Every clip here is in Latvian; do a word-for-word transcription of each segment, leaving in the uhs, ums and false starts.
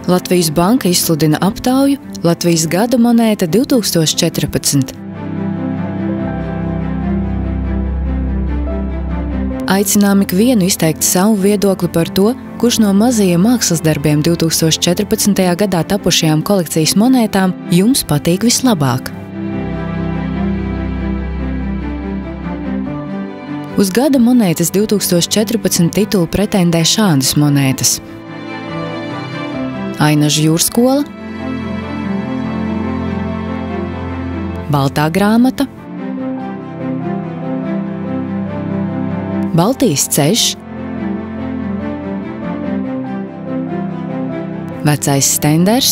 Latvijas Banka izsludina aptauju Latvijas gada monēta divtūkstoš četrpadsmit. Aicinām ikvienu izteikt savu viedokli par to, kurš no mazajiem mākslas darbiem divtūkstoš četrpadsmitajā gadā tapušajām kolekcijas monētām jums patīk vislabāk. Uz gada monētas divtūkstoš četrpadsmit titulu pretendē šādas monētas: Ainaža jūrskola, Baltā grāmata, Baltijas ceļš, Vecais stenders,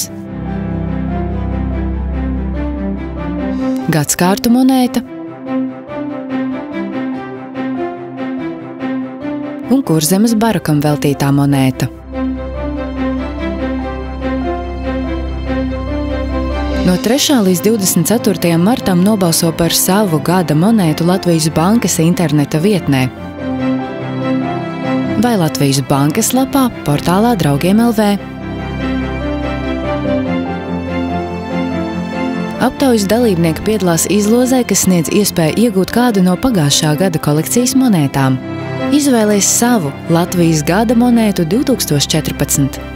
Gadskārtu monēta un Kurzemes barakam veltītā monēta. No trešā līdz divdesmit ceturtajam martam nobalso par savu gada monētu Latvijas Bankas interneta vietnē vai Latvijas Bankas lapā portālā Draugiem L V. Aptaujas dalībnieki piedalās izlozē, kas sniedz iespēju iegūt kādu no pagājušā gada kolekcijas monētām. Izvēlies savu Latvijas gada monētu divtūkstoš četrpadsmit.